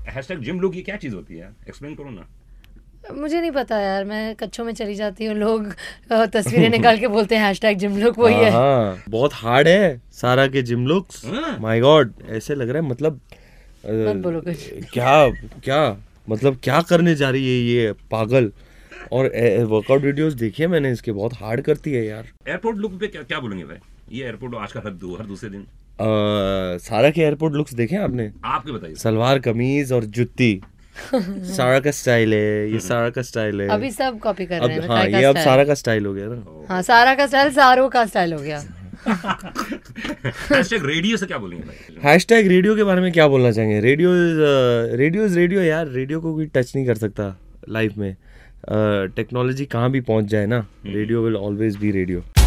Hashtag gym look ये क्या चीज होती है यार, एक्सप्लेन करो ना। मुझे नहीं पता यार, मैं कच्छों में चली जाती हूँ, लोग तस्वीरें निकाल के बोलते हैं हैशटैग जिम लुक, वही है। हाँ बहुत हार्ड है सारा के जिम लुक्स। हाँ। माय गॉड, ऐसे लग रहा है मतलब मत बोलो कुछ। क्या क्या मतलब क्या करने जा रही है ये पागल। और वर्कआउट वीडियोस देखिए मैंने इसके, बहुत हार्ड करती है यार। एयरपोर्ट लुक पे क्या क्या बोलेंगे भाई, ये एयरपोर्ट आज का हर दूसरे दिन। सारा के एयरपोर्ट लुक्स देखे आपने? आपके बताइए। सलवार कमीज और जुत्ती, सारा का स्टाइल है ये, सारा का स्टाइल है। अभी सब कॉपी कर रहे अब हैं हाँ, काय का ये अब स्टाइल। सारा का स्टाइल हो गया ना। हाँ, सारा का स्टाइल सारों का स्टाइल हो गया। हैशटैग रेडियो से क्या बोलेंगे भाई? हैशटैग रेडियो के बारे में क्या बोलना चाहेंगे? रेडियो रेडियो यार, रेडियो को कोई टच नहीं कर सकता लाइफ में। टेक्नोलॉजी कहाँ भी पहुंच जाए ना, radio will always be radio.